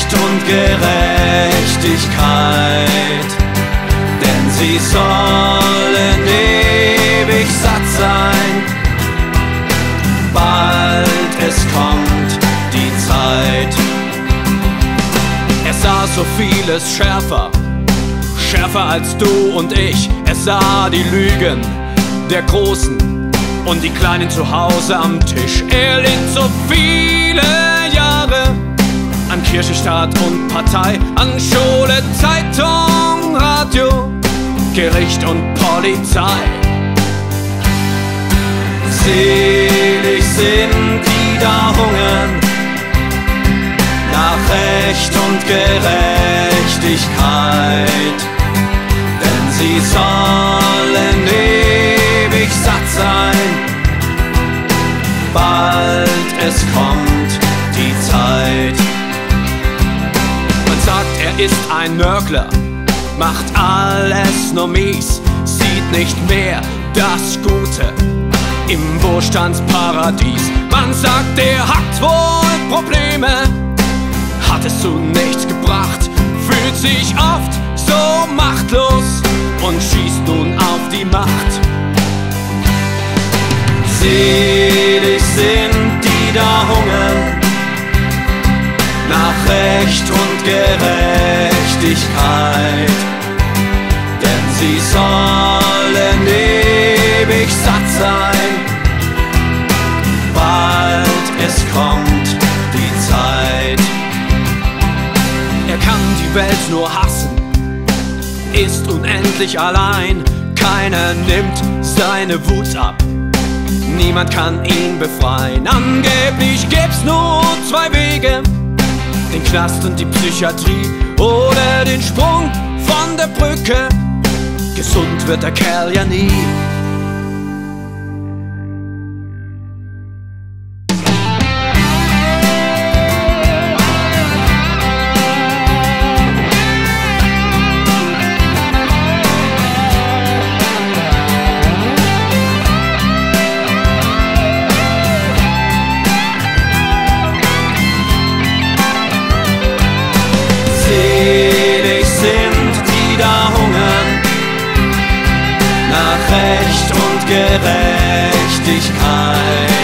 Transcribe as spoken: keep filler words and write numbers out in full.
Recht und Gerechtigkeit, denn sie sollen ewig satt sein. Bald es kommt die Zeit. Er sah so vieles schärfer, schärfer als du und ich. Er sah die Lügen der Großen und die Kleinen zu Hause am Tisch. Er litt so viele Jahre an Kirche, Staat und Partei, an Schule, Zeitung, Radio, Gericht und Polizei. Selig sind die da hungern nach Recht und Gerechtigkeit, denn sie sollen ewig satt sein. Bald es kommt die Zeit. Man sagt, er ist ein Nörgler, macht alles nur mies, sieht nicht mehr das Gute im Wohlstandsparadies. Man sagt, er hat wohl Probleme, hat es zu nichts gebracht, fühlt sich oft so machtlos und schießt nun auf die Macht. Selig sind die da hungern nach Recht und Gerechtigkeit, denn sie sollen ewig satt sein. Bald es kommt die Zeit. Er kann die Welt nur hassen, ist unendlich allein. Keiner nimmt seine Wut ab, niemand kann ihn befreien. Angeblich gibt's nur zwei Wege, den Knast und die Psychiatrie oder den Sprung von der Brücke. Gesund wird der Kerl ja nie. Recht und Gerechtigkeit,